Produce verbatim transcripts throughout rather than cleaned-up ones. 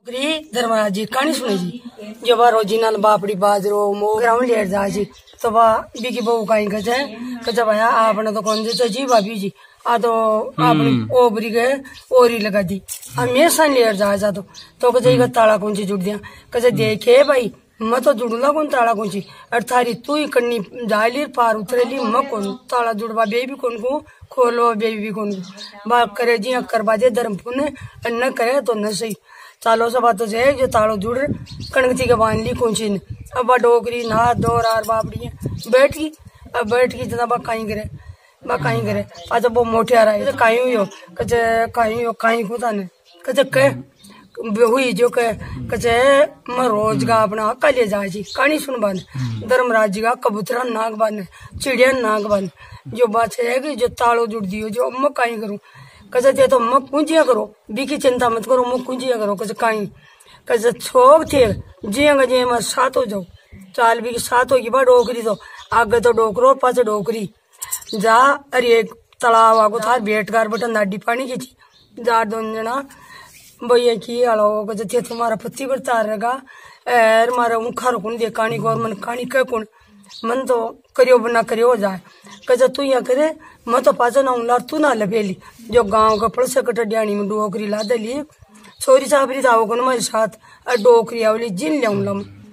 Pre Dharmaraj जी कहानी सुने जी जो बा रोजी नाल बापड़ी बाजरो मो ग्राउंड लेट जा जी तो बा बीकी बहू कहीं कहे कहे भैया आपने तो कौन से जी भाभी जी आ तो आपने ओबरी गए ओरी लगा दी हमेशा लेट जा जा तो तो कहे ताला कौन सी जुड़ दिया कहे देखे भाई मैं तो जुड़ूंगा कौन ताला कौन सी और थारी तू ही कन्नी जाली पार उतरेली मैं कौन ताला जुड़वा बेबी कौन को खोलो बेबी कौन को बा करे जी करवा दे धर्म पुण्य न करे तो न सही चालो सब बात है जो तालो जुड़ कणकती के बांध ली कौन सी अब डोकरी नहा दो रार बापड़ी बैठ गई अब बैठ गई जना बा कहीं करे बा कहीं करे अच्छा वो मोटे आ रहा है कहीं हुई हो कचे कहीं हो कहीं खुदा ने कचे कह हुई जो कह कचे मैं रोज का अपना हक्का ले जाए जी कहानी सुन बन धर्मराज जी का कबूतरा नाग बन चिड़िया नाग बन जो बात है कि जो तालो जुड़ दियो जो मैं कहीं करूँ कचे तो मैं कुंजिया करो बीकी चिंता मत करो मैं कुंजिया करो कचे कहीं कचे छोक थे जियंगा जिये मैं साथ हो जाओ चाल भी साथ होगी बा डोकरी तो आगे तो डोकरो पास डोकरी जा अरे एक तालाब आगो था बेटगार बटन दाडी पानी की थी जा दोन जना भैया की अलो कचे तुम्हारा पत्ती पर तार रहेगा एर मारा मुखा रुकन दे कहानी को मन कहानी कह कौन मन तो करियो बना करियो जाए कहे तू यहाँ करे मैं तो पाचा ना उलार तू ना लपेली जो गांव का पड़स कटडियाणी में डोकरी ला दली छोरी साबरी था वो मेरे साथ डोकरी आवली जिन लिया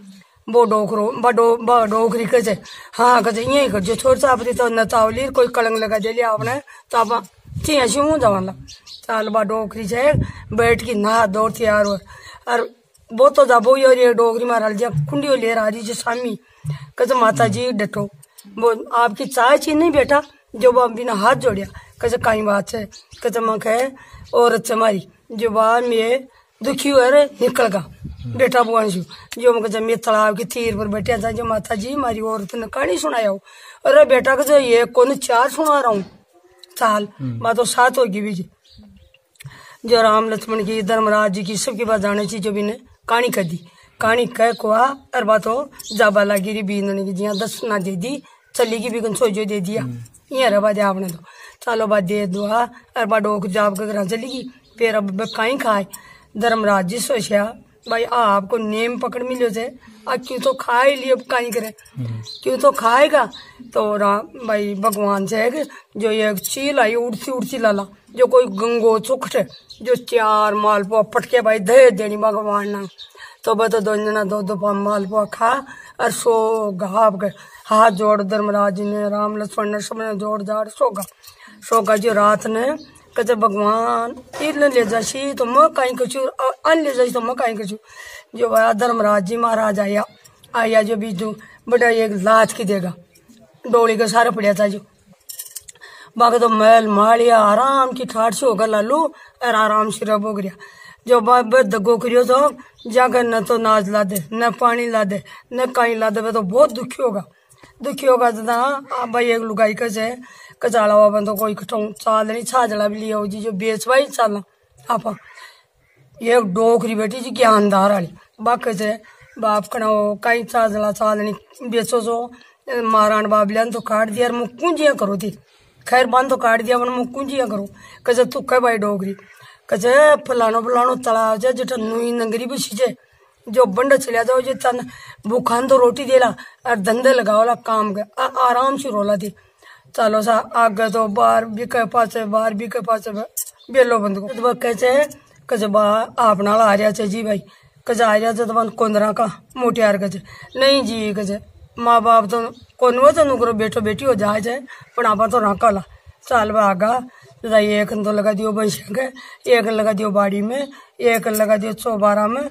वो डोकरो बा डो बा डोकरी कहे हाँ कहे यही कर जो छोरी साबरी तो न तावली कोई कलंग लगा दे लिया आपने तो आप चिया शिव जवाला चाल बा डोकरी से बैठ की नहा दौड़ तैयार और वो तो जाबो ये डोकरी मारा जा कुंडियो ले रही जो सामी कहे माता जी डटो वो आपकी चाय चीज नहीं बेटा जो वो बिना हाथ जोड़िया कहे कहीं बात है कहे मैं कहे औरत मारी जो बार में दुखी हुआ रे निकल गा बेटा बुआंशु जो मैं कहे मैं तालाब की तीर पर बैठा था जो माता जी मारी औरत ने कहानी सुनाया हो अरे बेटा कहे ये कौन चार सुना रहा हूँ चाल बात तो सात होगी भी जी जो राम लक्ष्मण की धर्मराज जी की सबकी बात जाने चाहिए जो भी ने कहानी कर दी कहानी कह कुआ और बात हो जाबा लगी बींदने की जिया दस ना दे दी चली की भी सो जो दे दिया यहाँ रहा दे आपने तो चलो बात दे दुआ और बा डोक जाब के घर चली गई फिर अब कहीं खाए धर्मराज जी सोचा भाई आपको नेम पकड़ मिलो से अब क्यों तो खाए लिए अब कहीं करे क्यों तो खाएगा तो राम भाई भगवान से है कि जो ये चील आई उड़ती उड़ती लाला जो कोई गंगो चुखट जो चार मालपुआ पटके भाई दे देनी भगवान ना तो बस दो जना दो दो मालपुआ खा और सो घाप गए हाथ जोड़ धर्मराज ने राम लक्ष्मण ने सब ने जोड़ जाड़ सोगा सोगा जो रात ने कहते भगवान इतने ले जासी तो मैं कहीं कचू अन ले जासी तो मैं कहीं कचू जो भाया धर्मराज जी महाराज आया आया जो बीजू बड़ा एक लाच की देगा डोली का सारा पड़िया था जो बाकी तो मैल मालिया आराम की ठाट से होगा लालू और आराम से रब हो गया जो बाबा दगो करियो तो जाकर न तो नाच ला दे न पानी ला दे न कहीं ला दे तो बहुत दुखी होगा दुखी होगा तो हाँ भाई एक लुगाई कसे कचाला हुआ तो कोई कटाऊ चाल नहीं छाजला भी लिया जी जो बेचवाई चाला आप एक डोकरी बेटी जी ज्ञानदार वाली बाकी से बाप कना कहीं छाजला चाल नहीं बेचो सो मारान बाप लिया तो काट दिया मुँह कुंजिया करो थी खैर बंद तो काट दिया मुँह कुंजिया करो कसे तू कह भाई डोकरी कचे फलानो फलानो तालाब से जटा नुई नंगरी भी सींचे जो बंड चलिया जाओ जो तन भूखान तो रोटी देला और धंधे लगाओला काम के आराम से रोला थी चलो सा आगे तो बाहर भी कह पास बाहर भी कह पास बेलो बंद को तो कैसे कचे बा आप नाल आ रहा चे जी भाई कचे आ रहा थे तो कोंदरा का मोटियार कचे नहीं जी कचे माँ बाप तो कौन वो तो नुकरो बेटो बेटी हो जाए जाए पर आप तो राकाला चाल बा आगा एक तो लगा दियो भैंसिया के एक लगा दियो बाड़ी में एक लगा दियो चौबारा में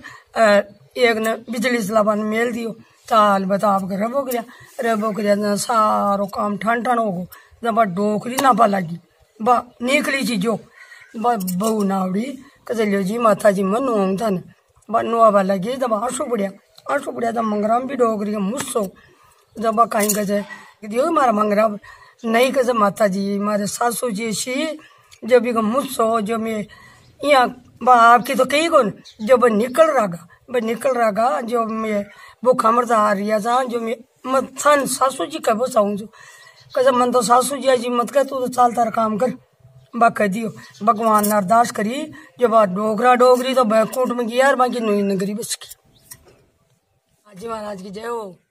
एक ने बिजली सलाबान मेल दियो चाल बता आपके रब हो गया रब हो गया सारो काम ठन ठन हो गो जब डोकरी ना पा लगी बा निकली चीज जो बहू नावड़ी कसे लियो जी माता जी मन नुआऊं था बा नुआ लगी जब आंसू बुढ़िया आंसू बुढ़िया जब मंगराम भी डोकरी के मुस्सो जब कहीं कसे दियो मारा मंगरा नहीं कसे माता जी मारे सासू जी सी जो भी मुझसो जो मैं यहाँ आपकी तो कही कौन जो ब निकल रहा ब निकल रहा जो मैं वो खमर आ रही था जो मैं मत सन सासू जी कह चाहूँ जो कसे मन तो सासू जी जी मत कह तू तो चाल तार काम कर बा कह दियो भगवान ने अरदास करी जो बात डोगरा डोगरी तो बैकुंठ में गया बाकी नई नगरी बस की। हाजी महाराज की जय हो।